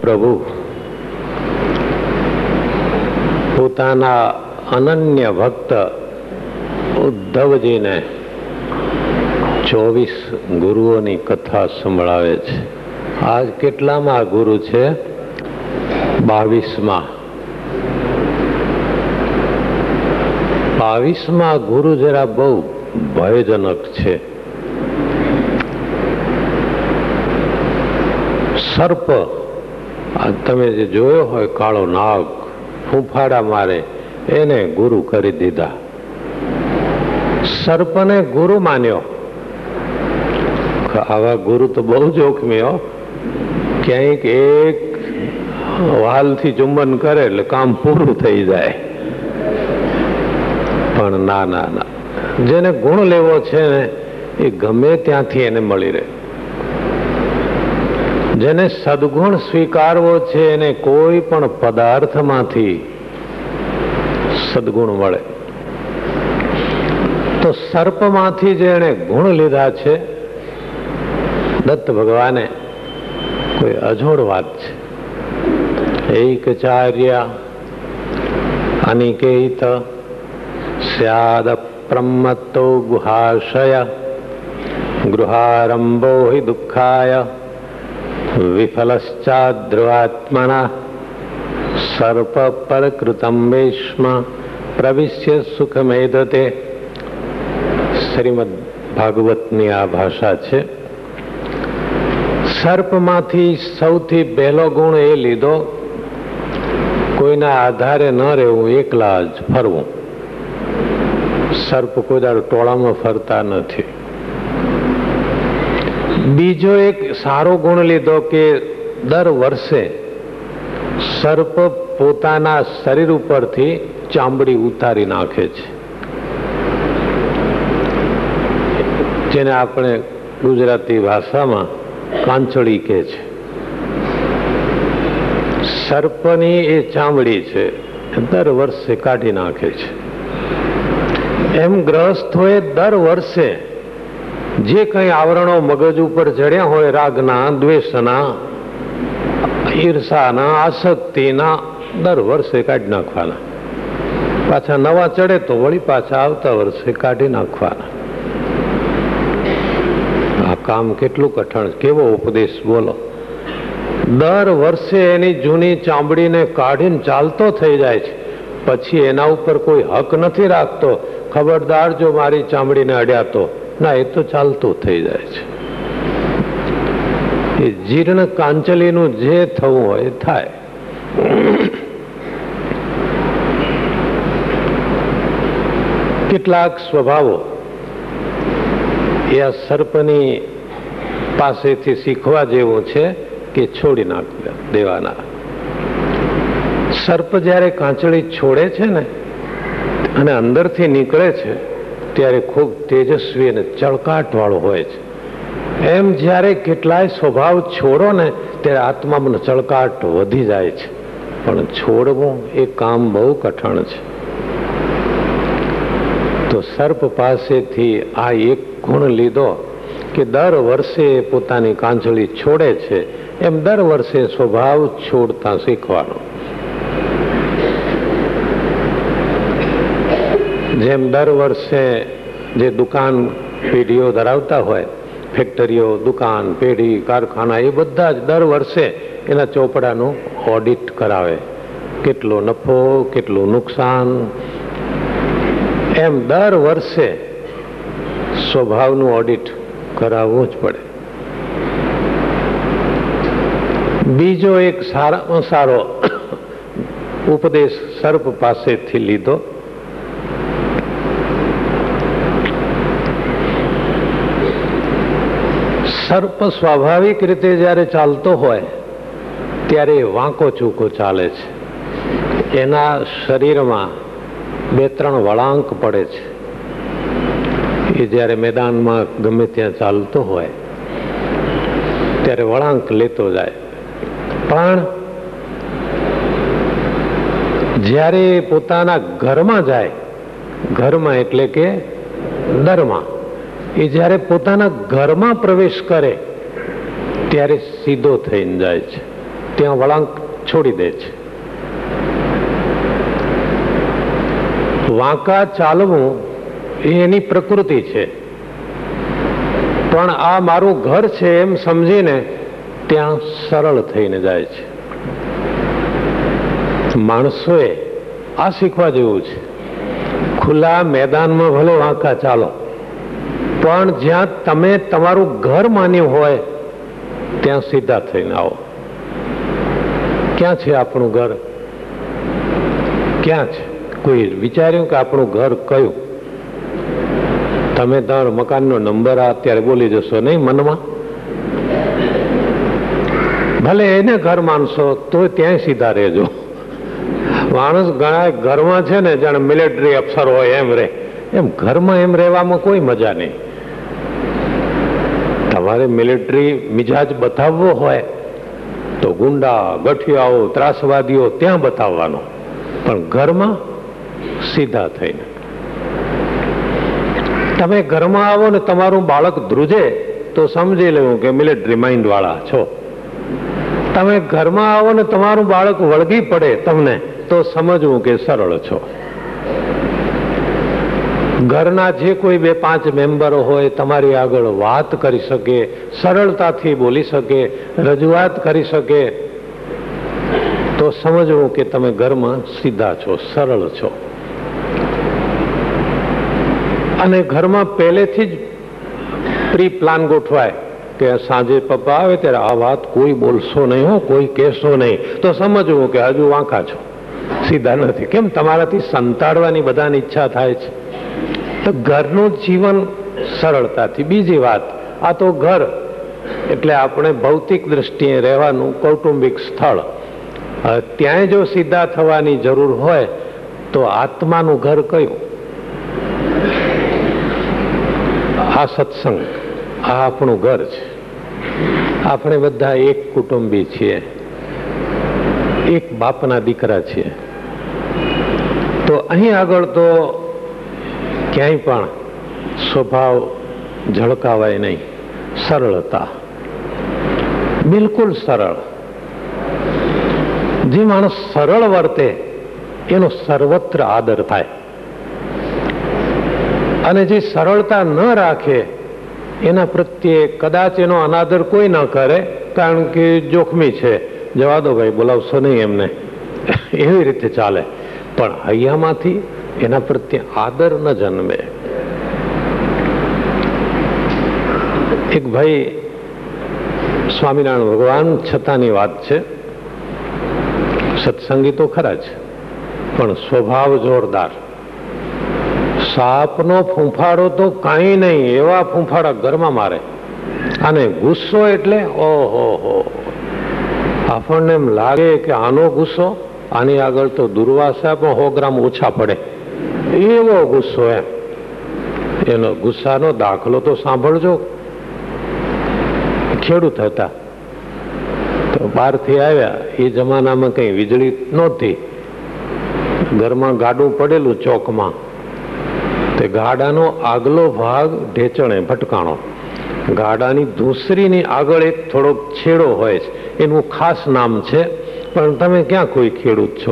પ્રભુ પોતાના અનન્ય ભક્ત ઉદ્ધવજીને 24 ગુરુઓની કથા સંભળાવે છે. આજ કેટલામાં ગુરુ છે? 22માં. 22માં ગુરુ જરા બહુ ભયજનક છે. સર્પ, તમે જે જોયો હોય કાળો નાગ ફૂંફાડા મારે, એને ગુરુ કરી દીધા. સર્પને ગુરુ માન્યો. આવા ગુરુ તો બહુ જોખમી હો. ક્યાંક એક વાલથી ચુંબન કરે એટલે કામ પૂરું થઈ જાય. પણ ના ના ના, જેને ગુણ લેવો છે ને એ ગમે ત્યાંથી એને મળી રહે. જેને સદગુણ સ્વીકારવો છે એને કોઈ પણ પદાર્થમાંથી સદગુણ મળે. તો સર્પમાંથી જેણે ગુણ લીધા છે, દત્ત ભગવાને કોઈ અજોડ વાત છે. એકચાર્ય અનિકેત સ્યાદ પ્રમત્તો ગુહાશય ગૃહારંભો હિ દુઃખાય વિફલશ્ચાદ્રવાત્મના સર્પ પરકૃતમ વેશ્મ પ્રવિશ્ય સુખમેદતે. શ્રીમદ ભાગવતની આ ભાષા છે. સર્પમાંથી સૌથી પહેલો ગુણ એ લીધો, કોઈના આધારે ન રહેવું, એકલા જ ફરવું. સર્પ કોઈ દાડો ટોળામાં ફરતા નથી. બીજો એક સારો ગુણ લીધો કે દર વર્ષે સર્પ પોતાના શરીર ઉપરથી ચામડી ઉતારી નાખે છે, જેને આપણે ગુજરાતી ભાષામાં કાંચળી કહે છે. સર્પની એ ચામડી છે દર વર્ષે કાઢી નાખે છે. એમ ગ્રહસ્થોએ દર વર્ષે જે કંઈ આવરણો મગજ ઉપર ચડ્યા હોય, રાગના, દ્વેષના, ઈર્ષાના, આસક્તિના, દર વર્ષે કાઢી નાખવાના. પાછા નવા ચડે તો વળી પાછા આવતા વર્ષે કાઢી નાખવાના. આ કામ કેટલું કઠણ, કેવો ઉપદેશ બોલો. દર વર્ષે એની જૂની ચામડીને કાઢીને ચાલતો થઈ જાય છે. પછી એના ઉપર કોઈ હક નથી રાખતો, ખબરદાર જો મારી ચામડીને અડ્યા તો. ના, એ તો ચાલતું થઈ જાય છે. એ જીર્ણ કાંચલીનું જે થવું હોય થાય. કેટલાક સ્વભાવો એ આ સર્પની પાસેથી શીખવા જેવું છે કે છોડી નાખ દેવાના. સર્પ જ્યારે કાંચળી છોડે છે ને અને અંદરથી નીકળે છે ત્યારે ખૂબ તેજસ્વી અને ચળકાટ વાળો હોય છે. એમ જ્યારે કેટલાય સ્વભાવ છોડો ને ત્યારે આત્મામાં ચળકાટ વધી જાય છે. પણ છોડવું એ કામ બહુ કઠણ છે. તો સર્પ પાસેથી આ એક ગુણ લીધો કે દર વર્ષે પોતાની કાંચળી છોડે છે, એમ દર વર્ષે સ્વભાવ છોડતા શીખવાનો. જેમ દર વર્ષે જે દુકાન પેઢીઓ ધરાવતા હોય, ફેક્ટરીઓ, દુકાન, પેઢી, કારખાના, એ બધા જ દર વર્ષે એના ચોપડાનું ઓડિટ કરાવે. કેટલો નફો, કેટલું નુકસાન, એમ દર વર્ષે સ્વભાવનું ઓડિટ કરાવવું જ પડે. બીજો એક સારામાં સારો ઉપદેશ સર્પ પાસેથી લીધો. સર્પ સ્વાભાવિક રીતે જ્યારે ચાલતો હોય ત્યારે વાંકો ચૂકો ચાલે છે. એના શરીરમાં 2-3 વળાંક પડે છે. એ જ્યારે મેદાનમાં ગમે ત્યાં ચાલતો હોય ત્યારે વળાંક લેતો જાય. પણ જ્યારે પોતાના ઘરમાં જાય, ઘરમાં એટલે કે દરમાં, એ જ્યારે પોતાના ઘરમાં પ્રવેશ કરે ત્યારે સીધો થઈને જાય છે. ત્યાં વળાંક છોડી દે છે. વાંકા ચાલવું એ એની પ્રકૃતિ છે, પણ આ મારું ઘર છે એમ સમજીને ત્યાં સરળ થઈને જાય છે. માણસોએ આ શીખવા જેવું છે. ખુલ્લા મેદાનમાં ભલે વાંકા ચાલો, પણ જ્યાં તમે તમારું ઘર માન્યું હોય ત્યાં સીધા થઈને આવો. ક્યાં છે આપણું ઘર? ક્યાં છે? કોઈ વિચાર્યું કે આપણું ઘર કયું? તમે તમારા મકાનનો નંબર અત્યારે બોલી જશો નહીં મનમાં? ભલે એને ઘર માનશો તો ત્યાંય સીધા રહેજો. માણસ ઘણા ઘરમાં છે ને જાણે મિલિટરી અફસર હોય એમ રહે, એમ ઘરમાં એમ રહેવામાં કોઈ મજા નહીં. તમારે મિલિટરી મિજાજ બતાવવો હોય તો ગુંડા, ગઠિયાઓ, ત્રાસવાદીઓ ત્યાં બતાવવાનો, પણ ઘરમાં સીધા થઈને. તમે ઘરમાં આવો ને તમારું બાળક ધ્રુજે તો સમજી લેવું કે મિલિટરી માઇન્ડ વાળા છો. તમે ઘરમાં આવો ને તમારું બાળક વળગી પડે તમને તો સમજવું કે સરળ છો. ઘરના જે કોઈ 2-5 મેમ્બરો હોય તમારી આગળ વાત કરી શકે, સરળતાથી બોલી શકે, રજૂઆત કરી શકે, તો સમજવું કે તમે ઘરમાં સીધા છો, સરળ છો. અને ઘરમાં પહેલેથી જ પ્રી પ્લાન ગોઠવાય કે સાંજે પપ્પા આવે ત્યારે આ વાત કોઈ બોલશો નહીં, હો કોઈ કહેશો નહીં, તો સમજવું કે હજુ વાંકા છો, સીધા નથી. કેમ? તમારાથી સંતાડવાની બધાની ઈચ્છા થાય છે. તો ઘરનું જીવન સરળતાથી. બીજી વાત, આ તો ઘર એટલે આપણે ભૌતિક દ્રષ્ટિએ રહેવાનું કૌટુંબિક સ્થળ. ત્યાંય જો સીધા થવાની જરૂર હોય તો આત્માનું ઘર કયું? આ સત્સંગ, આ આપણું ઘર છે. આપણે બધા એક કુટુંબી છીએ, એક બાપના દીકરા છીએ. તો અહીં આગળ તો ક્યાંય પણ સ્વભાવ ઝળકાવાય નહીં. સરળતા, બિલકુલ સરળ. જે માણસ સરળ વર્તે એનો સર્વત્ર આદર થાય, અને જે સરળતા ન રાખે એના પ્રત્યે કદાચ એનો અનાદર કોઈ ન કરે, કારણ કે જોખમી છે, જવા દો ભાઈ, બોલાવશો નહીં એમને, એવી રીતે ચાલે. પણ હૈયામાંથી એના પ્રત્યે આદર ન જન્મે. એક ભાઈ સ્વામિનારાયણ ભગવાન છતાંની વાત છે, સત્સંગી તો ખરા જ, પણ સ્વભાવ જોરદાર. સાપનો ફૂંફાડો તો કાંઈ નહીં, એવા ફૂંફાડા ઘરમાં મારે. અને ગુસ્સો એટલે ઓહો, આપણને એમ લાગે કે આનો ગુસ્સો, આની આગળ તો દુર્વાસા પણ 100 ગ્રામ ઓછા પડે, એવો ગુસ્સો. એમ એનો ગુસ્સાનો દાખલો તો સાંભળજો. ખેડૂત હતા તો બહારથી આવ્યા, એ જમાનામાં કઈ વીજળી નહોતી, ઘરમાં ગાડું પડેલું ચોકમાં, તે ગાડાનો આગલો ભાગ ઢેચણે ભટકાણો. ગાડાની ધૂસરીની આગળ એક થોડોક છેડો હોય છે, એનું ખાસ નામ છે, પણ તમે ક્યાં કોઈ ખેડૂત છો?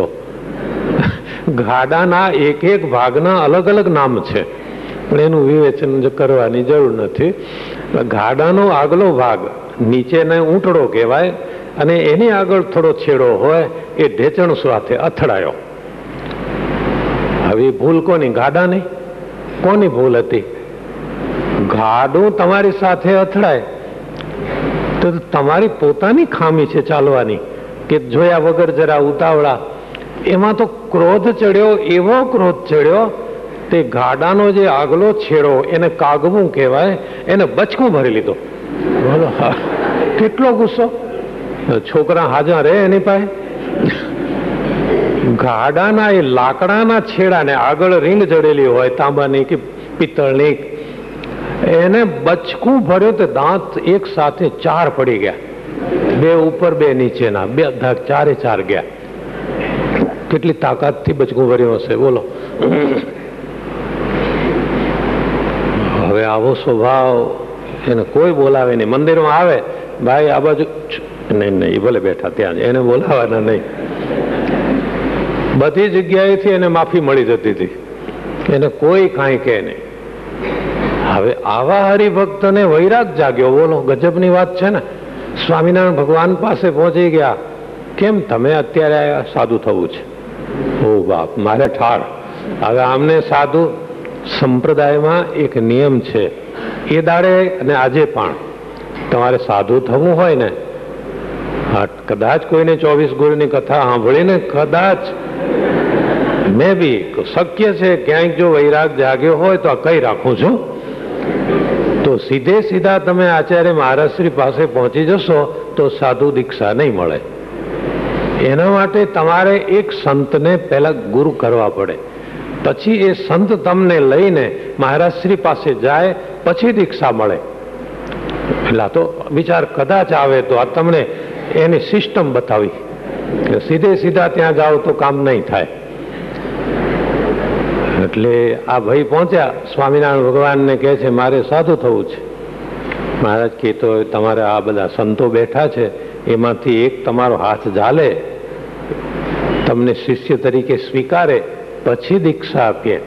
ગાડાના એક એક ભાગના અલગ અલગ નામ છે, પણ એનું વિવેચન કરવાની જરૂર નથી. ગાડાનો આગલો ભાગ નીચેને ઊંટડો કહેવાય, અને એની આગળ થોડો છેડો હોય, એ ઢેચણ સાથે અથડાયો. હવે ભૂલ કોની? ગાડાની. કોની ભૂલ હતી? ગાડું તમારી સાથે અથડાય તો તમારી પોતાની ખામી છે ચાલવાની, કે જોયા વગર જરા ઉતાવળા. એમાં તો ક્રોધ ચડ્યો, એવો ક્રોધ ચડ્યો, તે ગાડાનો જે આગલો છેડો એને કાગવું કહેવાય, એને બચકું ભરી લીધો. બોલો, કેટલો ગુસ્સો! છોકરા હાજર રહે એની પાસે. ગાડાના એ લાકડાના છેડાને આગળ રીંગ જડેલી હોય, તાંબાની કે પિત્તળની, એને બચકું ભર્યો તો દાંત એક સાથે 4 પડી ગયા, 2 ઉપર 2 નીચેના, 4 ગયા. કેટલી તાકાતથી બચકું ભર્યું હશે, બોલો. હવે આવો સ્વભાવ એને કોઈ બોલાવે નહીં. મંદિરમાં આવે, ભાઈ આ બાજુ નહીં નહીં, ભલે બેઠા ત્યાં જ, એને બોલાવાના નહીં. બધી જગ્યાએથી એને માફી મળી જતી હતી, એને કોઈ કાંઈ કહે નહીં. હવે આવા હરિભક્તને વૈરાગ જાગ્યો. બોલો, ગજબની વાત છે ને. સ્વામિનારાયણ ભગવાન પાસે પહોંચી ગયા. કેમ તમે અત્યારે આવ્યા? સાધુ થવું છે. ઓ બાપ, મારે ઠાર. હવે આમને સાધુ સંપ્રદાયમાં એક નિયમ છે, એ દાડે અને આજે પણ તમારે સાધુ થવું હોય ને, કદાચ કોઈને 24 ગુરુની કથા સાંભળીને કદાચ મેં બી શક્ય છે ક્યાંક જો વૈરાગ જાગ્યો હોય તો કઈ રાખું છું, તો સીધે સીધા તમે આચાર્ય મહારાજશ્રી પાસે પહોંચી જશો તો સાધુ દીક્ષા નહીં મળે. એના માટે તમારે એક સંતને પહેલા ગુરુ કરવા પડે, પછી એ સંત તમને લઈને મહારાજશ્રી પાસે જાય, પછી દીક્ષા મળે. એટલે તો વિચાર કદાચ આવે તો આ તમને એની સિસ્ટમ બતાવી, સીધે સીધા ત્યાં જાઓ તો કામ નહીં થાય. એટલે આ ભાઈ પહોંચ્યા, સ્વામિનારાયણ ભગવાનને કહે છે મારે સાધુ થવું છે. મહારાજ કહે તો તમારે આ બધા સંતો બેઠા છે, એમાંથી એક તમારો હાથ ઝાલે, તમને શિષ્ય તરીકે સ્વીકારે, પછી દીક્ષા આપીએ.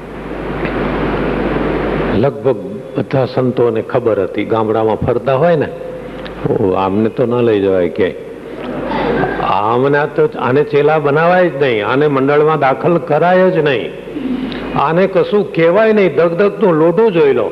લગભગ બધા સંતોને ખબર હતી, ગામડામાં ફરતા હોય ને, આમને તો ન લઈ જવાય ક્યાંય, આમને તો આને ચેલા બનાવાય જ નહીં, આને મંડળમાં દાખલ કરાય જ નહીં, આને કશું કહેવાય નહીં, દગદગનું લોઢું જોઈ લો.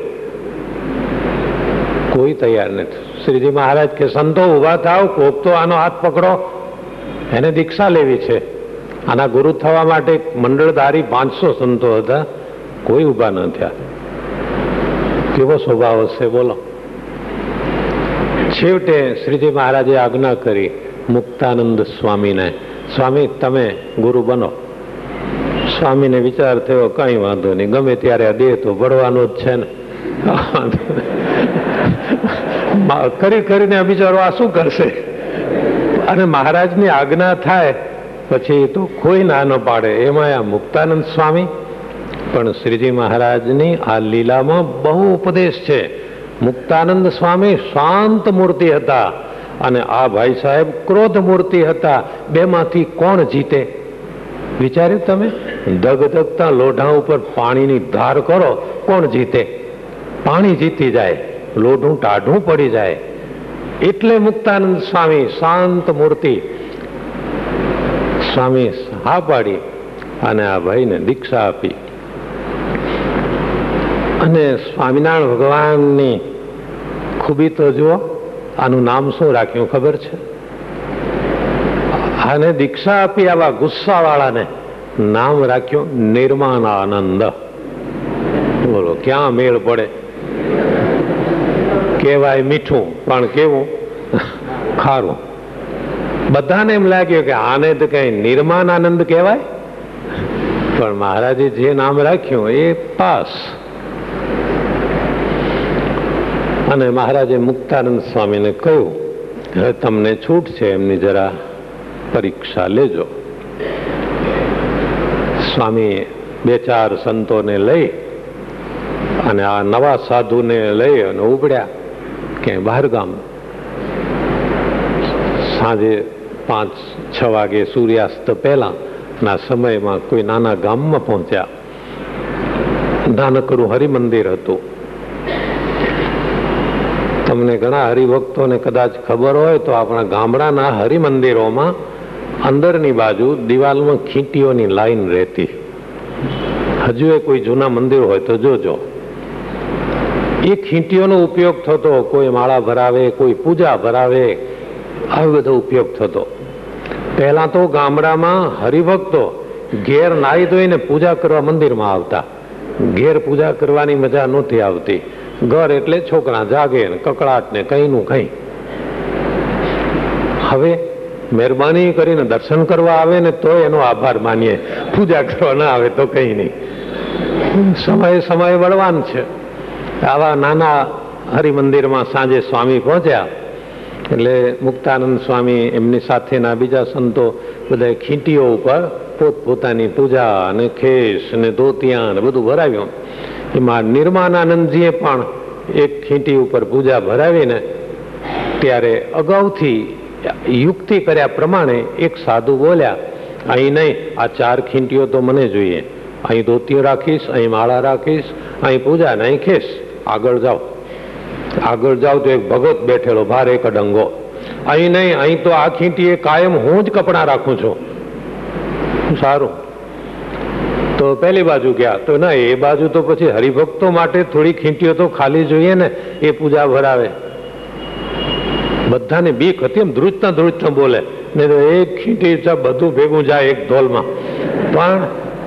કોઈ તૈયાર નથી. શ્રીજી મહારાજ કે સંતો ઉભા થાવ, કોક તો આનો હાથ પકડો, એને દીક્ષા લેવી છે. આના ગુરુ થવા માટે મંડળધારી 500 સંતો હતા, કોઈ ઉભા ન થયા. કેવો સ્વભાવ હશે બોલો. છેવટે શ્રીજી મહારાજે આજ્ઞા કરી મુક્તાનંદ સ્વામીને, સ્વામી તમે ગુરુ બનો. સ્વામીને વિચાર થયો કઈ વાંધો નહીં, ગમે ત્યારે આ દેહ તો ભળવાનો જ છે ને, કરી કરીને બિચારો આ શું કરશે. અને મહારાજની આજ્ઞા થાય પછી તો કોઈ ના ન પાડે. એમાં આ મુક્તાનંદ સ્વામી પણ શ્રીજી મહારાજની આ લીલામાં બહુ ઉપદેશ છે. મુક્તાનંદ સ્વામી શાંત મૂર્તિ હતા અને આ ભાઈ સાહેબ ક્રોધ મૂર્તિ હતા. બેમાંથી કોણ જીતે વિચાર્યું તમે? ધગધગતા લોઢા ઉપર પાણીની ધાર કરો, કોણ જીતે? પાણી જીતી જાય, લોઢું ટાઢું પડી જાય. એટલે મુક્તાનંદ સ્વામી શાંત મૂર્તિ. સ્વામી હા પાડી અને આ ભાઈને દીક્ષા આપી. અને સ્વામિનારાયણ ભગવાનની ખૂબી તો જુઓ. આનું નામ શું રાખ્યું ખબર છે? આને દીક્ષા આપી આવા ગુસ્સાવાળાને નામ રાખ્યું નિર્માનાનંદ. બોલો ક્યાં મેળ પડે? કહેવાય મીઠું પણ કેવું ખારું. બધાને એમ લાગ્યું કે આને તો કઈ નિર્માનાનંદ કહેવાય, પણ મહારાજે જે નામ રાખ્યું એ પાસ. અને મહારાજે મુક્તાનંદ સ્વામીને કહ્યું હવે તમને છૂટ છે, એમની જરા પરીક્ષા લેજો. સ્વામી 2-4 સંતોને લઈ અને આ નવા સાધુને લઈ અને ઉપડ્યા ક્યાંય બહાર ગામ. સાંજે 5-6 વાગે સૂર્યાસ્ત પહેલા ના સમયમાં કોઈ નાના ગામમાં પહોંચ્યા. નાનકડું હરિમંદિર હતું. તમને ઘણા હરિભક્તોને કદાચ ખબર હોય તો આપણા ગામડાના હરિમંદિરોમાં અંદરની બાજુ દિવાલમાં ખીંટીઓની લાઈન રહેતી. હજુ એ કોઈ જૂના મંદિર હોય તો જોજો. એ ખીંટીઓનો ઉપયોગ થતો, કોઈ માળા ભરાવે, કોઈ પૂજા ભરાવે, આવો બધો ઉપયોગ થતો. પહેલા તો ગામડામાં હરિભક્તો ઘેર નાહી ધોઈને પૂજા કરવા મંદિરમાં આવતા. ઘેર પૂજા કરવાની મજા નહોતી આવતી. ઘર એટલે છોકરા જાગે ને કકડાટ ને કઈનું કઈ. હવે મહેરબાની કરીને દર્શન કરવા આવે ને તો એનો આભાર માનીએ, પૂજા કરવા ના આવે તો કઈ નહીં. સમયે સમયે બળવાન છે. આવા નાના હરિમંદિરમાં સાંજે સ્વામી પહોંચ્યા એટલે મુક્તાનંદ સ્વામી એમની સાથેના બીજા સંતો બધા ખીંટીઓ ઉપર પોતપોતાની પૂજા અને ખેસ અને ધોતિયા ને બધું ભરાવ્યું. એમાં નિર્માનાનંદજીએ પણ એક ખીંટી ઉપર પૂજા ભરાવીને ત્યારે અગાઉથી યુક્તિ કર્યા પ્રમાણે એક સાધુ બોલ્યા, અહીં નહીં, આ 4 ખીંટીઓ તો મને જોઈએ, અહીં ધોતીઓ રાખીશ, અહીં માળા રાખીશ, અહીં પૂજા ને અહીં ખેસ. આગળ જાઓ. આગળ જાઓ તો એક ભગત બેઠેલો ભારે એક ડંગો. અહીં નહીં, અહીં તો આ ખીંટીએ કાયમ હું જ કપડાં રાખું છું. સારું. તો પહેલી બાજુ ગયા તો ના, એ બાજુ તો પછી હરિભક્તો માટે થોડી ખીંટીઓ તો ખાલી જોઈએ ને, એ પૂજા ભરાવે. બધાને બીક હતી, એમ ધ્રુજતા બોલે ને, તો એક ખીંટી બધું ભેગું જાય એક ધોલમાં. પણ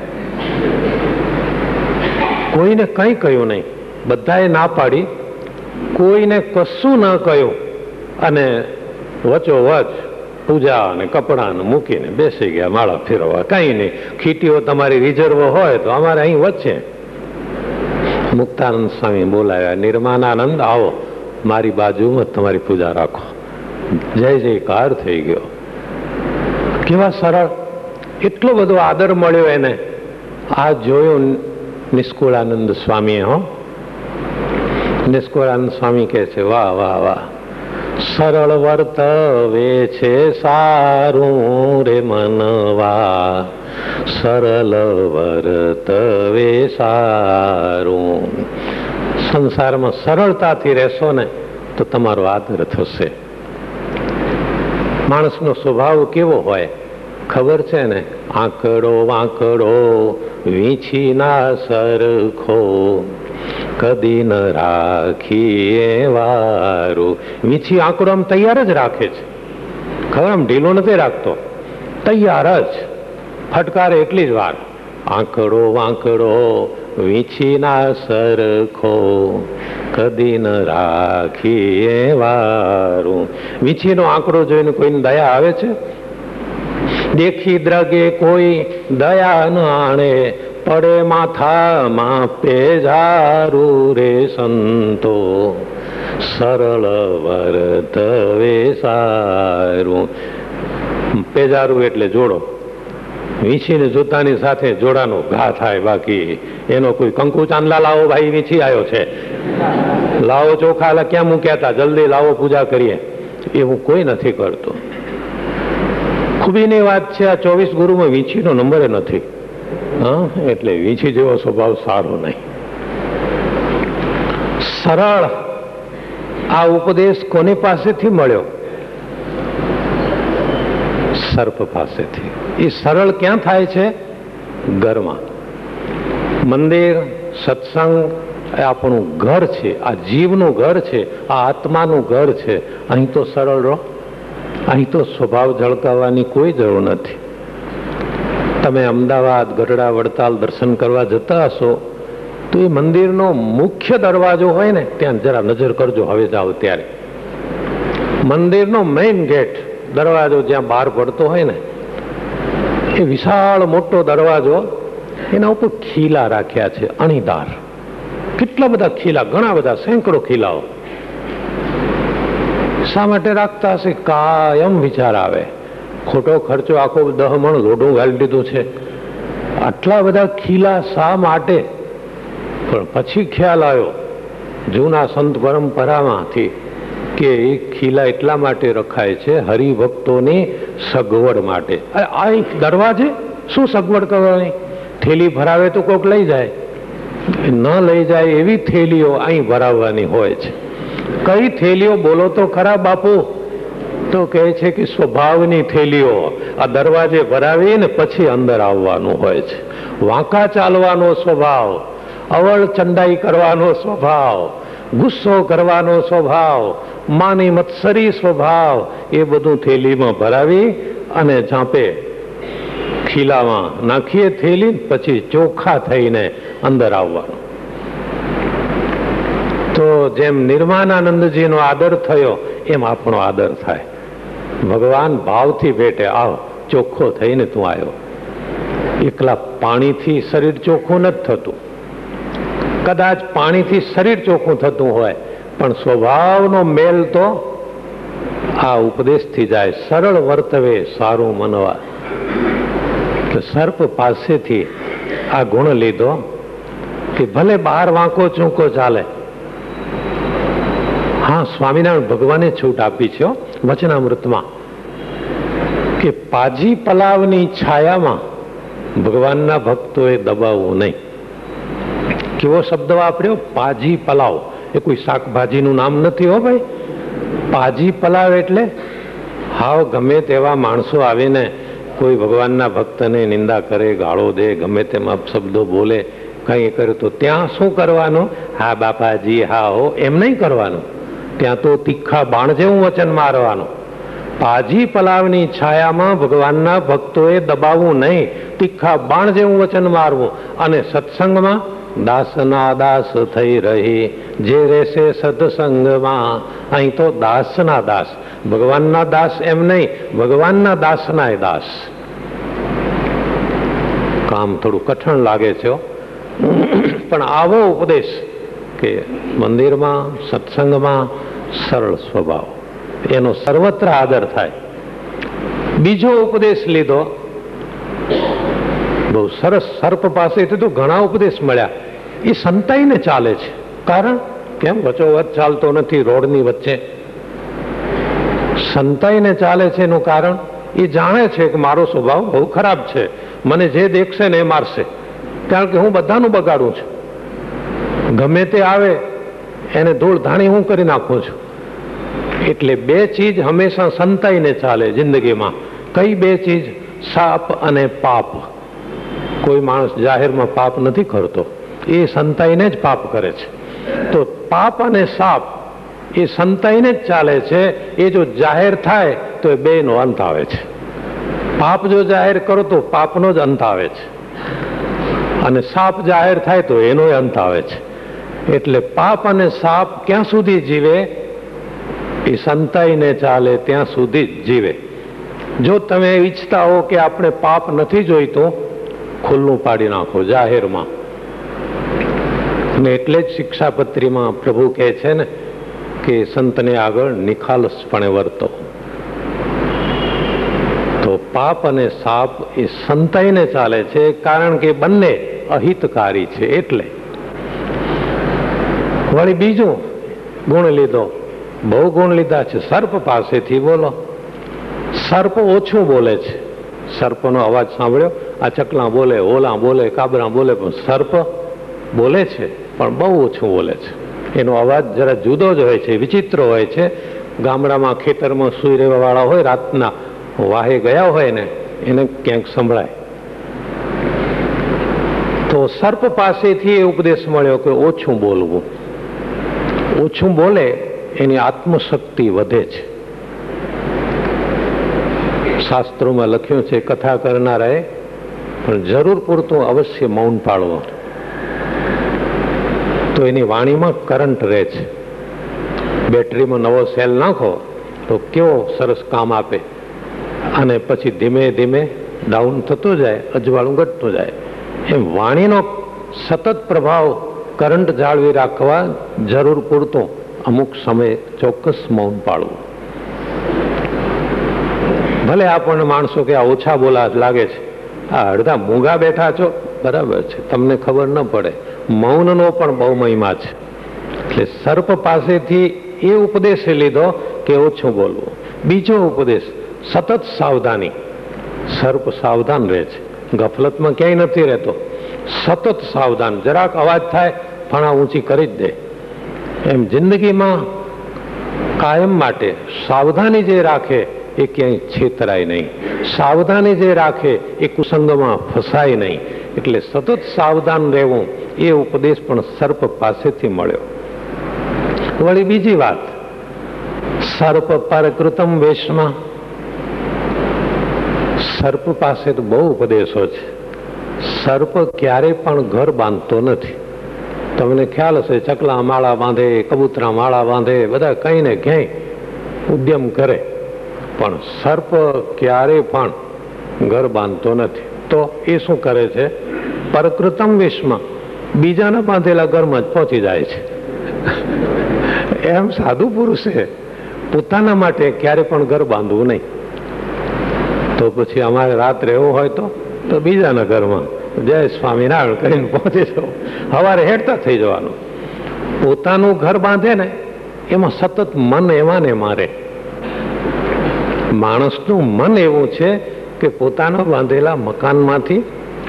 કોઈને કંઈ કહ્યું નહીં, બધાએ ના પાડી, કોઈને કશું ન કહ્યું, અને વચોવચ પૂજા અને કપડાને મૂકીને બેસી ગયા માળા ફેરવવા. કંઈ નહીં, ખીટીઓ તમારી રિઝર્વ હોય તો અમારે અહીં વચ્ચે. મુક્તાનંદ સ્વામી બોલાવ્યા, નિર્માનાનંદ આવો, મારી બાજુમાં તમારી પૂજા રાખો. જય જયકાર થઈ ગયો. કેવા સરળ, એટલો બધો આદર મળ્યો એને. આ જોયું નિષ્કુળાનંદ સ્વામીએ. નિષ્કુળાનંદ સ્વામી કહે છે, વાહ વાહ વાહ, સરળ વર્તવે છે સારું રે મનવા, સરળ વર્તવે સારું. સંસારમાં સરળતાથી રહેશો ને તો તમારો આદર થશે. માણસનો સ્વભાવ કેવો હોય ખબર છે ને? આંકડો વાંકડો વીંછી ના સરખો, કદી ન રાખીએ વારું. વીંછી આંકડો આમ તૈયાર જ રાખે છે, ખબર? આમ ઢીલો નથી રાખતો, તૈયાર જ. ફટકારે એટલી જ વાર. આંકડો વાંકડો વીંછી ના સરખો, કદી ન રાખીએ વારું. વીંછીનો આંકડો જોઈને કોઈને દયા આવે છે? દેખી દ્રગે કોઈ દયા ન આણે, પડે માથામાં પેજારું રે સંતો, સરળ વર્તવે સારું. પેજારું એટલે જોડો. વીંછીને જોતાની સાથે જોડાનો ઘા થાય. બાકી એનો કોઈ કંકુ ચાંદલા લાવો ભાઈ, વીંછી આવ્યો છે, લાવો ચોખા ક્યાં મૂક્યા હતા, જલ્દી લાવો પૂજા કરીએ, એવું કોઈ નથી કરતું. ખૂબીની વાત છે, આ 24 ગુરુમાં વીંછીનો નંબર નથી. એટલે વીંછી જેવો સ્વભાવ સારો નહીં. સરળ. આ ઉપદેશ કોની પાસેથી મળ્યો? સર્પ પાસેથી. એ સરળ ક્યાં થાય છે? ઘરમાં. મંદિર, સત્સંગ એ આપણું ઘર છે, આ જીવનું ઘર છે, આ આત્માનું ઘર છે. અહીં તો સરળ રહો. અહીં તો સ્વભાવ ઝળકાવવાની કોઈ જરૂર નથી. તમે અમદાવાદ, ગઢડા, વડતાલ દર્શન કરવા જતા હશો તો એ મંદિરનો મુખ્ય દરવાજો હોય ને, ત્યાં જરા નજર કરજો હવે જાઓ ત્યારે. મંદિરનો મેઇન ગેટ, દરવાજો જ્યાં બહાર પડતો હોય ને, એ વિશાળ મોટો દરવાજો, એના ઉપર ખીલા રાખ્યા છે, અણીદાર. કેટલા બધા ખીલા, ઘણા બધા, સેંકડો ખીલાઓ. શા માટે રાખતા હશે? કાયમ વિચાર આવે, ખોટો ખર્ચો આખો 10 મણ લોઢું ગાળી દીધું છે, આટલા બધા ખીલા શા માટે? પણ પછી ખ્યાલ આવ્યો જૂના સંત પરંપરામાંથી કે એ ખીલા એટલા માટે રખાય છે, હરિભક્તોની સગવડ માટે. આ દરવાજે શું સગવડ કરવાની? થેલી ભરાવે તો કોઈક લઈ જાય, ન લઈ જાય એવી થેલીઓ અહીં ભરાવવાની હોય છે. કઈ થેલીઓ બોલો તો ખરા બાપુ? તો કહે છે કે સ્વભાવની થેલીઓ આ દરવાજે ભરાવીને પછી અંદર આવવાનું હોય છે. વાંકા ચાલવાનો સ્વભાવ, અવળ ચંડાઈ કરવાનો સ્વભાવ, ગુસ્સો કરવાનો સ્વભાવ, માની મત્સરી સ્વભાવ, એ બધું થેલીમાં ભરાવી અને ઝાંપે ખીલામાં નાખીએ થેલી, પછી ચોખ્ખા થઈને અંદર આવવાનું. તો જેમ નિર્માનાનંદજીનો આદર થયો એમ આપણો આદર થાય. ભગવાન ભાવથી ભેટે, આવ ચોખ્ખો થઈને તું આવ્યો. એકલા પાણીથી શરીર ચોખ્ખું નથી થતું. કદાચ પાણીથી શરીર ચોખ્ખું થતું હોય, પણ સ્વભાવનો મેલ તો આ ઉપદેશથી જાય. સરળ વર્તવે સારું મનવા. તો સર્પ પાસેથી આ ગુણ લીધો કે ભલે બહાર વાંકો ચૂંકો ચાલે. હા, સ્વામિનારાયણ ભગવાને છૂટ આપી છે વચનામૃતમાં કે પાજી પલાવની છાયામાં ભગવાનના ભક્તોએ દબાવવું નહીં. કેવો શબ્દ વાપર્યો, પાજી પલાવ. એ કોઈ શાકભાજીનું નામ નથી હો ભાઈ. પાજી પલાવ એટલે હાવ ગમે તેવા માણસો આવીને કોઈ ભગવાનના ભક્તને નિંદા કરે, ગાળો દે, ગમે તેમ શબ્દો બોલે, કંઈ કરે તો ત્યાં શું કરવાનું? હા બાપાજી, હા હો, એમ નહીં કરવાનું. ત્યાં તો તીખા બાણ જેવું વચન મારવાનું. પાજી પલાવની છાયામાં ભગવાનના ભક્તોએ દબાવવું નહીં, તીખા બાણ જેવું વચન મારવું. અને સત્સંગમાં દાસના દાસ થઈ રહી જે રહેશે સત્સંગમાં. અહીં તો દાસના દાસ, ભગવાનના દાસ એમ નહીં, ભગવાનના દાસના દાસ. કામ થોડું કઠણ લાગે છે, પણ આવો ઉપદેશ કે મંદિરમાં સત્સંગમાં સરળ સ્વભાવ, એનો સર્વત્ર આદર થાય. બીજો ઉપદેશ લીધો બહુ સરસ. સર્પ પાસેથી તો ઘણા ઉપદેશ મળ્યા. એ સંતાઈને ચાલે છે. કારણ કેમ? વચોવચ ચાલતો નથી, રોડની વચ્ચે સંતાઈને ચાલે છે. એનું કારણ એ જાણે છે કે મારો સ્વભાવ બહુ ખરાબ છે, મને જે દેખશે ને એ મારશે, કારણ કે હું બધાનું બગાડું છું. ગમે તે આવે એને ધૂળ ધાણી હું કરી નાખું છું. એટલે બે ચીજ હંમેશા સંતાઈને ચાલે જિંદગીમાં. કઈ બે ચીજ? સાપ અને પાપ. કોઈ માણસ જાહેરમાં પાપ નથી કરતો, એ સંતાઈને જ પાપ કરે છે. તો પાપ અને સાપ એ સંતાઈને જ ચાલે છે. એ જો જાહેર થાય તો એ બેનો અંત આવે છે. પાપ જો જાહેર કરો તો પાપનો જ અંત આવે છે, અને સાપ જાહેર થાય તો એનો અંત આવે છે. એટલે પાપ અને સાપ ક્યાં સુધી જીવે? એ સંતાઈને ચાલે ત્યાં સુધી જ જીવે. જો તમે ઈચ્છતા હો કે આપણે પાપ નથી જોઈતું, ખુલ્લું પાડી નાખો જાહેરમાં. અને એટલે જ શિક્ષાપત્રીમાં પ્રભુ કહે છે ને કે સંતને આગળ નિખાલસપણે વર્તો. તો પાપ અને સાપ એ સંતાઈને ચાલે છે, કારણ કે બંને અહિતકારી છે. એટલે વળી બીજું ગુણ લીધો, બહુ ગુણ લીધા છે. સર્પ પાસેથી બોલો. સર્પ ઓછું બોલે છે. સર્પનો અવાજ સાંભળ્યો? આ ચકલા બોલે, ઓલા બોલે, કાબરા બોલે, પણ સર્પ બોલે છે, પણ બહુ ઓછું બોલે છે. એનો અવાજ જરા જુદો જ હોય છે, વિચિત્ર હોય છે. ગામડામાં ખેતરમાં સૂઈ રહેવા વાળા હોય, રાતના વાહે ગયા હોય ને, એને ક્યાંક સંભળાય. તો સર્પ પાસેથી એ ઉપદેશ મળ્યો કે ઓછું બોલવું. ઓછું બોલે એની આત્મશક્તિ વધે છે. શાસ્ત્રોમાં લખ્યું છે કથા કરનારાએ પણ જરૂર પૂરતું અવશ્ય મૌન પાળવો, તો એની વાણીમાં કરંટ રહે છે. બેટરીમાં નવો સેલ નાખો તો કેવો સરસ કામ આપે, અને પછી ધીમે ધીમે ડાઉન થતો જાય, અજવાળું ઘટતું જાય. એમ વાણીનો સતત પ્રભાવ, કરંટ જાળવી રાખવા જરૂર પૂરતું અમુક સમય ચોક્કસ મૌન પાળવું. ભલે આપણને માણસો કે આ ઓછા બોલા લાગે છે, આ અડધા મૂંગા બેઠા છો, બરાબર છે, તમને ખબર ન પડે. મૌનનો પણ બહુ મહિમા છે. એટલે સર્પ પાસેથી એ ઉપદેશ લીધો કે ઓછું બોલવું. બીજો ઉપદેશ સતત સાવધાની. સર્પ સાવધાન રહે છે, ગફલતમાં ક્યાંય નથી રહેતો. સતત સાવધાન. જરાક અવાજ થાય ફણા ઊંચી કરી જ દે. એમ જિંદગીમાં કાયમ માટે સાવધાની જે રાખે એ ક્યાંય છેતરાય નહીં. સાવધાની જે રાખે એ કુસંગમાં ફસાય નહીં. એટલે સતત સાવધાન રહેવું એ ઉપદેશ પણ સર્પ પાસેથી મળ્યો. વળી બીજી વાત, સર્પ પરકૃતમ વેશમાં. સર્પ પાસે તો બહુ ઉપદેશો છે. સર્પ ક્યારે પણ ઘર બાંધતો નથી. તમને ખ્યાલ હશે, ચકલા માળા બાંધે, કબૂતરા માળા બાંધે, બધા કંઈ ને ક્યાંય ઉદ્યમ કરે, પણ સર્પ ક્યારે પણ ઘર બાંધતો નથી. તો એ શું કરે છે? પરકૃતમ વેશમાં બીજાના બાંધેલા ઘરમાં જ પહોંચી જાય છે. એમ સાધુ પુરુષે પોતાના માટે ક્યારે પણ ઘર બાંધવું નહીં. તો પછી અમારે રાત રહેવું હોય તો બીજાના ઘરમાં જય સ્વામિનારાયણ કરીને પહોંચી જવું, સવારે હેડતા થઈ જવાનું. પોતાનું ઘર બાંધે ને એમાં સતત મન એમાં ને મારે. માણસનું મન એવું છે કે પોતાના બાંધેલા મકાનમાંથી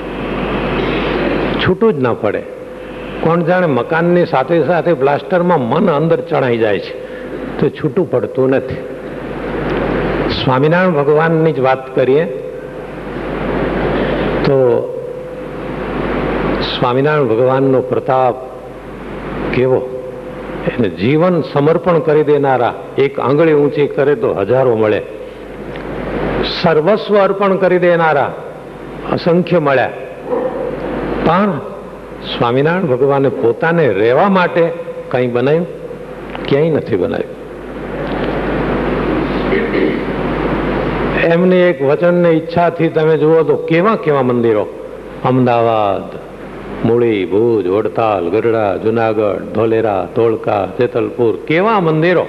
છૂટું જ ના પડે. કોણ જાણે મકાનની સાથે સાથે પ્લાસ્ટરમાં મન અંદર ચણાઈ જાય છે તો છૂટું પડતું નથી. સ્વામિનારાયણ ભગવાનની જ વાત કરીએ તો સ્વામિનારાયણ ભગવાનનો પ્રતાપ કેવો! એને જીવન સમર્પણ કરી દેનારા, એક આંગળી ઊંચી કરે તો હજારો મળે. સર્વસ્વ અર્પણ કરી દેનારા અસંખ્ય મળ્યા. પણ સ્વામિનારાયણ ભગવાને પોતાને રહેવા માટે કંઈ બનાવ્યું? ક્યાંય નથી બનાવ્યું. એમની એક વચનની ઈચ્છાથી તમે જુઓ તો કેવા કેવા મંદિરો, અમદાવાદ, મૂળી, ભુજ, વડતાલ, ગઢડા, જુનાગઢ, ધોલેરા, ધોળકા, જેતલપુર, કેવા મંદિરો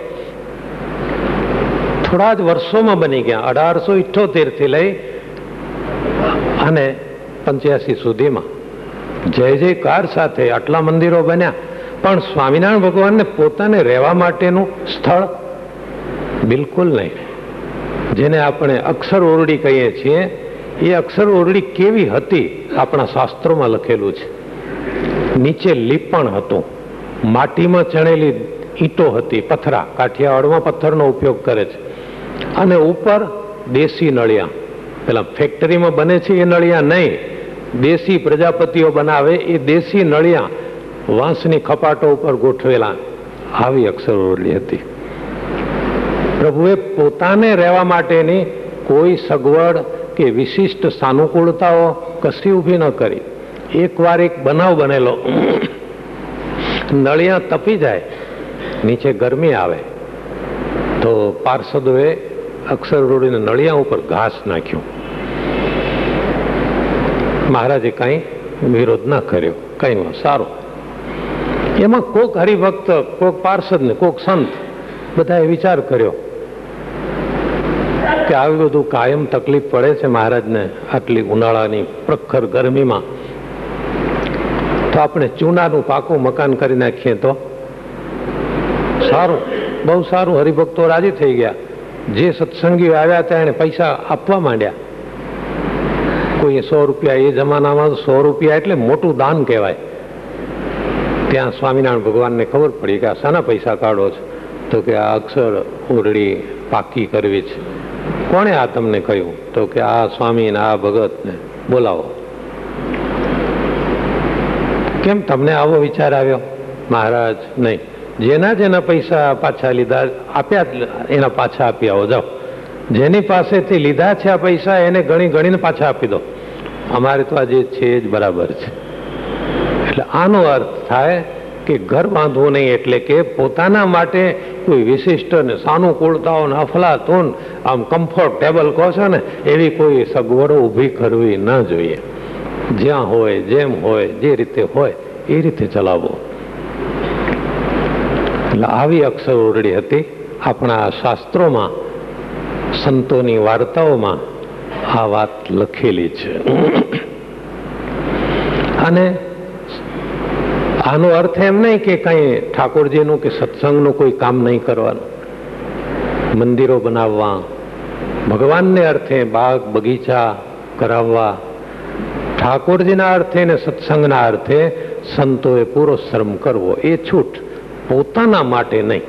થોડા જ વર્ષોમાં બની ગયા. 1878 થી લઈ અને 85 સુધીમાં જય જયકાર સાથે આટલા મંદિરો બન્યા. પણ સ્વામિનારાયણ ભગવાનને પોતાને રહેવા માટેનું સ્થળ બિલકુલ નહીં. જેને આપણે અક્ષર ઓરડી કહીએ છીએ, એ અક્ષર ઓરડી કેવી હતી આપણા શાસ્ત્રોમાં લખેલું છે. નીચે લીપણ હતું, માટીમાં ચણેલી ઈંટો હતી, પથરા, કાઠિયાવાડમાં પથ્થરનો ઉપયોગ કરે છે, અને ઉપર દેશી નળિયા. પેલા ફેક્ટરીમાં બને છે એ નળિયા નહીં, દેશી પ્રજાપતિઓ બનાવે એ દેશી નળિયા વાંસની ખપાટો ઉપર ગોઠવેલા. આવી અક્ષર ઓરડી હતી. પ્રભુએ પોતાને રહેવા માટેની કોઈ સગવડ કે વિશિષ્ટ સાનુકૂળતાઓ કશી ઊભી ન કરી. એકવાર એક બનાવ બનેલો, નળિયા તપી જાય, નીચે ગરમી આવે, તો પાર્ષદોએ અક્ષર ઓરડીના નળિયા ઉપર ઘાસ નાખ્યું. મહારાજે કાંઈ વિરોધ ના કર્યો, કંઈ સારું. એમાં કોક હરિભક્ત, કોક પાર્ષદ ને કોક સંત બધાએ વિચાર કર્યો કે આવી બધું કાયમ તકલીફ પડે છે મહારાજને આટલી ઉનાળાની પ્રખર ગરમીમાં, તો આપણે ચૂનાનું પાકું મકાન કરી નાખીએ તો સારું. બહુ સારું. હરિભક્તો રાજી થઈ ગયા. જે સત્સંગીઓ આવ્યા હતા એને પૈસા આપવા માંડ્યા. કોઈએ 100 રૂપિયા, એ જમાનામાં 100 રૂપિયા એટલે મોટું દાન કહેવાય. ત્યાં સ્વામિનારાયણ ભગવાનને ખબર પડી કે આ શાના પૈસા કાઢો છો? તો કે આ અક્ષર ઓરડી પાકી કરવી છે. કોણે આ તમને કહ્યું? તો કે આ સ્વામી ને આ ભગતને બોલાવો. કેમ તમને આવો વિચાર આવ્યો? મહારાજ, નહીં, જેના જેના પૈસા પાછા લીધા આપ્યા એના પાછા આપી આવો, જાઓ. જેની પાસેથી લીધા છે આ પૈસા એને ગણી ગણીને પાછા આપી દો. અમારે તો આ જે છે જ બરાબર છે. એટલે આનો અર્થ થાય કે ઘર બાંધવું નહીં, એટલે કે પોતાના માટે કોઈ વિશિષ્ટ ને સાનુકૂળતાઓ ને અફલાતૂન આમ કમ્ફર્ટેબલ કહો છો ને એવી કોઈ સગવડો ઊભી કરવી ન જોઈએ. જ્યાં હોય, જેમ હોય, જે રીતે હોય એ રીતે ચલાવવો. એટલે આવી અક્ષર ઓરડી હતી. આપણા શાસ્ત્રોમાં, સંતોની વાર્તાઓમાં આ વાત લખેલી છે. અને આનો અર્થ એમ નહીં કે કઈ ઠાકોરજીનું કે સત્સંગનું કોઈ કામ નહીં કરવાનું. મંદિરો બનાવવા, ભગવાનને અર્થે બાગ બગીચા કરાવવા, ઠાકોરજીના અર્થે ને સત્સંગના અર્થે સંતોએ પૂરો શ્રમ કરવો, એ છૂટ. પોતાના માટે નહીં.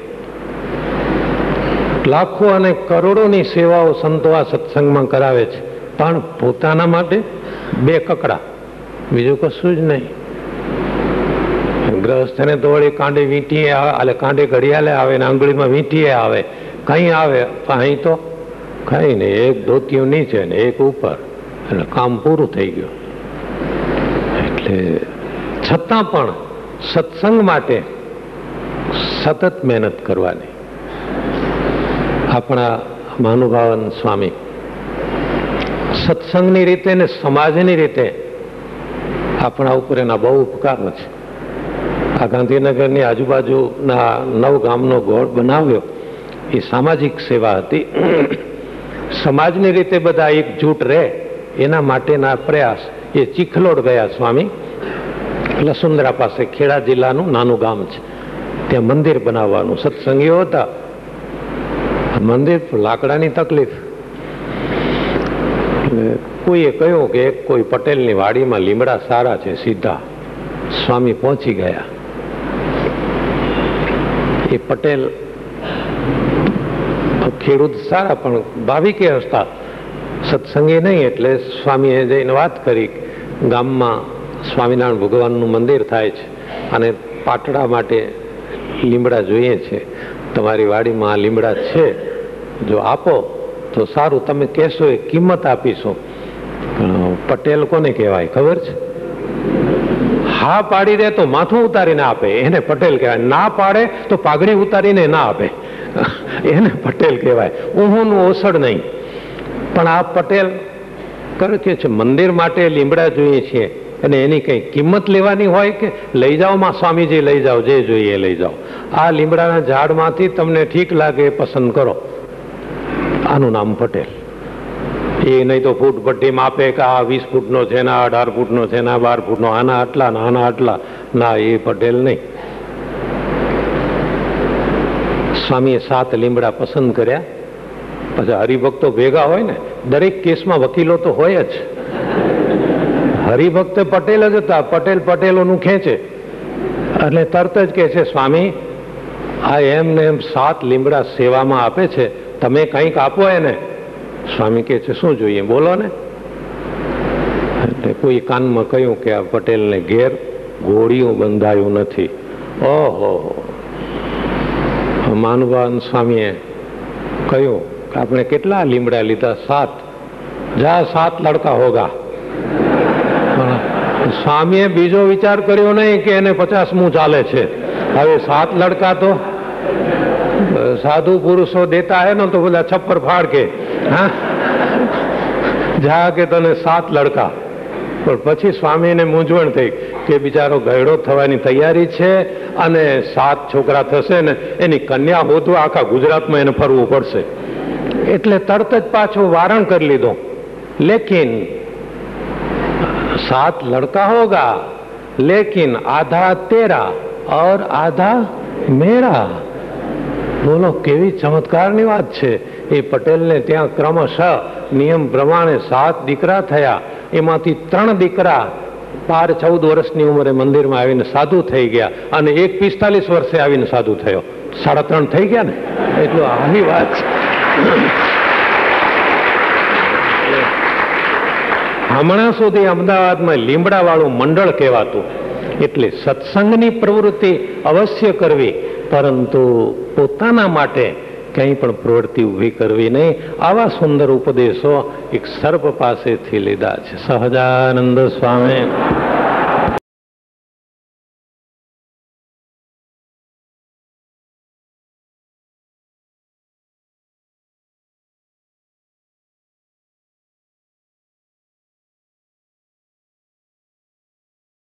લાખો અને કરોડોની સેવાઓ સંતો આ સત્સંગમાં કરાવે છે, પણ પોતાના માટે 2 કકડા, બીજું કશું જ નહીં. ગ્રહસ્થને તો વળી કાંડે વીંટીએ આવે, કાંડે ઘડિયાળે આવે ને આંગળીમાં વીંટીએ આવે, કઈ આવે. અહીં તો કઈ નહીં, એક ધોતિયું નીચે ને એક ઉપર, એટલે કામ પૂરું થઈ ગયું. એટલે છતાં પણ સત્સંગ માટે સતત મહેનત કરવાની. આપણા મહાનુભાવન સ્વામી સત્સંગની રીતે ને સમાજની રીતે આપણા ઉપર એના બહુ ઉપકારો છે. આ ગાંધીનગરની આજુબાજુના 9 ગામનો ગોળ બનાવ્યો એ સામાજિક સેવા હતી. સમાજની રીતે બધા એકજૂટ રહે એના માટેના પ્રયાસ. એ ચીખલોડ ગયા સ્વામી, લસુંદરા પાસે, ખેડા જિલ્લાનું નાનું ગામ છે. ત્યાં મંદિર બનાવવાનું. સત્સંગીઓ હતા, મંદિર લાકડાની તકલીફ, કોઈએ કહ્યું કે કોઈ પટેલની વાડીમાં લીમડા સારા છે, સીધા. સ્વામી પહોંચી ગયા. એ પટેલ ખેડૂત સારા પણ ભાવિકે હતા, સત્સંગી નહીં. એટલે સ્વામીએ જઈને વાત કરી, ગામમાં સ્વામિનારાયણ ભગવાનનું મંદિર થાય છે અને પાટડા માટે લીમડા જોઈએ છે. તમારી વાડીમાં આ લીમડા છે, જો આપો તો સારું, તમે કહેશો એ કિંમત આપીશું. પટેલ કોને કહેવાય ખબર છે? હા પાડી દે તો માથું ઉતારીને આપે, એને પટેલ કહેવાય. ના પાડે તો પાઘડી ઉતારીને ના આપે, એને પટેલ કહેવાય. ઊંઘનું ઓસડ નહીં. પણ આ પટેલ કરે છે મંદિર માટે લીમડા જોઈએ છીએ, અને એની કઈ કિંમત લેવાની હોય કે લઈ જાઓ માં સ્વામીજી, લઈ જાઓ, જે જોઈએ લઈ જાઓ. આ લીમડાના ઝાડમાંથી તમને ઠીક લાગે પસંદ કરો. આનું નામ પટેલ. એ નહીં તો ફૂટ ભઠ્ઠીમાં આપે કે આ 20 ફૂટનો છે, ના 18 ફૂટનો છે, ના 12 ફૂટનો, આના આટલા, આના આટલા. ના, એ પટેલ નહીં. સ્વામીએ 7 લીમડા પસંદ કર્યા. પછી હરિભક્તો ભેગા હોય ને, દરેક કેસમાં વકીલો તો હોય જ. હરિભક્ત પટેલ જ હતા. પટેલ પટેલોનું ખેંચે એટલે તરત જ કહે છે, સ્વામી આ એમને એમ 7 લીમડા સેવામાં આપે છે, તમે કંઈક આપો એને. સ્વામી કહે છે, શું જોઈએ બોલો ને. એટલે કોઈ કાનમાં કહ્યું કે આ પટેલને ઘેર ઘોડિયું બંધાયું નથી. ઓહો. માનવાન સ્વામીએ કહ્યું કે આપણે કેટલા લીમડા લીધા? 7. જા 7 લડકા હોગા. સ્વામીએ બીજો વિચાર કર્યો નહીં કે એને 50મું ચાલે છે. હવે 7 લડકા તો સાધુ પુરુષો દેતા હે ને તો બધા છપ્પર ફાડ કે હા જા કે તને 7 લડકા. પણ પછી સ્વામીને મૂંઝવણ થઈ કે બિચારો ગયડો થવાની તૈયારી છે અને 7 છોકરા થશે ને એની કન્યા હોતું આખા ગુજરાતમાં એને ફરવું પડશે. એટલે તરત જ પાછું વારણ કરી લીધો. લેકિન 7 लड़का होगा, लेकिन आधा तेरा और आधा मेरा. બોલો કેવી ચમત્કારની વાત છે. એ પટેલને ત્યાં ક્રમશઃ નિયમ પ્રમાણે 7 દીકરા થયા. એમાંથી 3 દીકરા 12-14 વર્ષની ઉંમરે મંદિરમાં આવીને સાધુ થઈ ગયા, અને એક 45 વર્ષે આવીને સાધુ થયો. 3.5 થઈ ગયા ને. એટલું આવી વાત છે. હમણાં સુધી અમદાવાદમાં લીમડા વાળું મંડળ કહેવાતું. એટલે સત્સંગની પ્રવૃત્તિ અવશ્ય કરવી, પરંતુ પોતાના માટે કંઈ પણ પ્રવૃત્તિ ઊભી કરવી નહીં. આવા સુંદર ઉપદેશો એક સર્પ પાસેથી લીધા છે. સહજાનંદ સ્વામી